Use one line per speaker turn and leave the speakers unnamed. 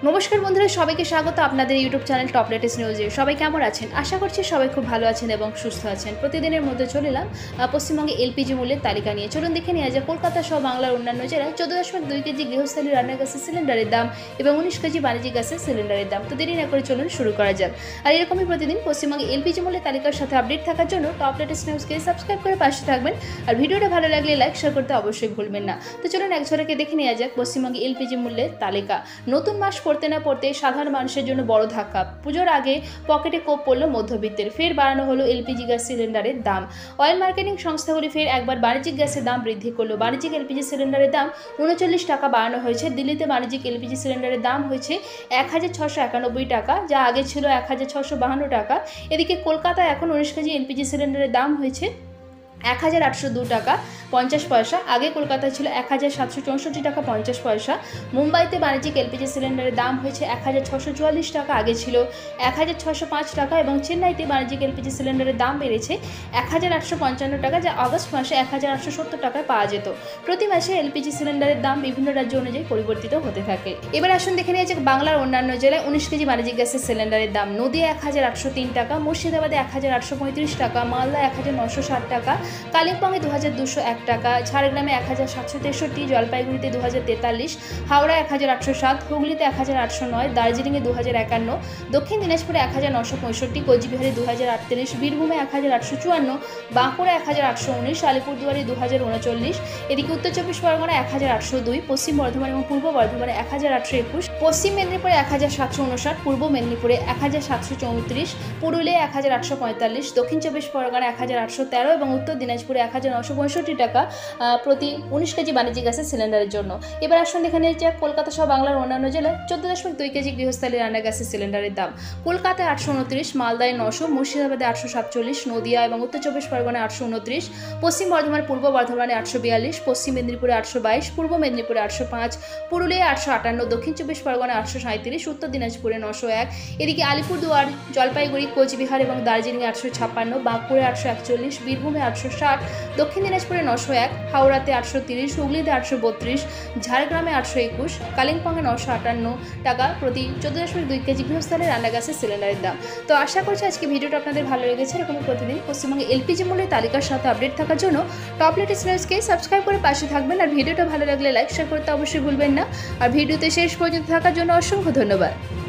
নমস্কার বন্ধুরা, সবাইকে স্বাগত আপনাদের ইউটিউব চ্যানেল টপ লেটেস্ট নিউজে। সবাই কেমন আছেন? আশা করছি সবাই খুব ভালো আছেন এবং সুস্থ আছেন। প্রতিদিনের মধ্যে চলে এলাম পশ্চিমবঙ্গে এলপিজি মূল্যের তালিকা নিয়ে। চলুন দেখে নেওয়া যায় কলকাতা সহ বাংলার অন্যান্য জেলায় 14.2 কেজি গৃহস্থালী রান্নার গ্যাসের সিলিন্ডারের দাম এবং 19 কেজি বাণিজ্যিক গ্যাসের সিলিন্ডারের দাম। তো দেরি না করে চলুন শুরু করা যাক। আর এরকমই প্রতিদিন পশ্চিমবঙ্গে এলপিজি মূল্যের তালিকার সাথে আপডেট থাকার জন্য টপ লেটেস্ট নিউজকে সাবস্ক্রাইব করে পাশে থাকবেন। আর ভিডিওটা ভালো লাগলে লাইক শেয়ার করতে অবশ্যই ভুলবেন না। তো চলুন এক ঝলকে দেখে নেওয়া যাক পশ্চিমবঙ্গে এলপিজি মূল্যের তালিকা। নতুন মাস পড়তে না পড়তে সাধারণ মানুষের জন্য বড় ধাক্কা। পুজোর আগে পকেটে কোপ পড়ল মধ্যবিত্তের। ফের বাড়ানো হলো এলপিজি গ্যাস সিলিন্ডারের দাম। অয়েল মার্কেটিং সংস্থাগুলি ফের একবার বাণিজ্যিক গ্যাসের দাম বৃদ্ধি করলো। বাণিজ্যিক এলপিজি সিলিন্ডারের দাম 39 টাকা বাড়ানো হয়েছে। দিল্লিতে বাণিজ্যিক এলপিজি সিলিন্ডারের দাম হয়েছে 1691 টাকা, যা আগে ছিল 1652 টাকা। এদিকে কলকাতায় এখন 19 কেজি এলপিজি সিলিন্ডারের দাম হয়েছে 1802 টাকা 50 পয়সা। আগে কলকাতায় ছিল 1764 টাকা 50 পয়সা। মুম্বাইতে বাণিজ্যিক এলপিজি সিলিন্ডারের দাম হয়েছে 1644 টাকা, আগে ছিল 1605 টাকা। এবং চেন্নাইতে বাণিজ্যিক এলপিজি সিলিন্ডারের দাম বেড়েছে 1855 টাকা, যা আগস্ট মাসে 1870 টাকায় পাওয়া যেত। প্রতি মাসে এলপিজি সিলিন্ডারের দাম বিভিন্ন রাজ্য অনুযায়ী পরিবর্তিত হতে থাকে। এবার আসুন দেখে নেওয়া যাক বাংলার অন্যান্য জেলায় 19 কেজি বাণিজ্যিক গ্যাসের সিলিন্ডারের দাম। নদিয়া 1803 টাকা, মুর্শিদাবাদে 1835 টাকা, মালদা 1960 টাকা, কালিম্পংয়ে 2201 টাকা, ঝাড়গ্রামে 1763, জলপাইগুড়িতে 2043, হাওড়া 1807, হুগলিতে 1809, দার্জিলিংয়ে 2051, দক্ষিণ দিনাজপুরে 1965, কোচবিহারে 2038, বীরভূমে 1854, বাঁকুড়া 1819, আলিপুরদুয়ারে 2039, এদিকে উত্তর চব্বিশ পরগনা 1802, পশ্চিম বর্ধমান এবং পূর্ব বর্ধমানে 1821, পশ্চিম মেদিনীপুরে 1759, পূর্ব মেদিনীপুরে 1734, পুরুলিয়া 1845, দক্ষিণ চব্বিশ পরগনা 1813 এবং উত্তর দিনাজপুরে 1965 টাকা প্রতি 19 কেজি বাণিজ্যিক গ্যাসের সিলিন্ডারের জন্য। এবার আসুন এখানে যে কলকাতা সহ বাংলার অন্যান্য জেলায় 14.2 কেজি গৃহস্থালী রান্নার গ্যাসের সিলিন্ডারের দাম। কলকাতায় 829, মালদায় 900, মুর্শিদাবাদে 847, নদিয়া এবং উত্তর চব্বিশ পরগনায় 829, পশ্চিম বর্ধমান পূর্ব বর্ধমানে 842, পশ্চিম মেদিনীপুরে 822, পূর্ব মেদিনীপুরে 805, পুরুলিয়া 858, দক্ষিণ চব্বিশ পরগনায় 837, উত্তর দিনাজপুরে 901, এদিকে আলিপুরদুয়ার, জলপাইগুড়ি, কোচবিহার এবং দার্জিলিংয়ে 856, বাঁকুড়ে 841, বীরভূমে 860, দক্ষিণ দিনাজপুরে 901, হাওড়াতে 830, হুগলিতে 832, ঝাড়গ্রামে 821, কালিম্পংয়ে 958 টাকা প্রতি 14.2 কেজি গৃহস্থালী রান্না গ্যাসের সিলিন্ডারের দাম। তো আশা করছি আজকে ভিডিওটা আপনাদের ভালো লেগেছে। এরকম প্রতিদিন পশ্চিমবঙ্গে এলপিজি মূল্যের তালিকার সাথে আপডেট থাকার জন্য টপ লেটেস্ট নিউজকে সাবস্ক্রাইব করে পাশে থাকবেন। আর ভিডিওটা ভালো লাগলে লাইক শেয়ার করতে অবশ্যই ভুলবেন না। আর ভিডিওতে শেষ পর্যন্ত থাকার জন্য অসংখ্য ধন্যবাদ।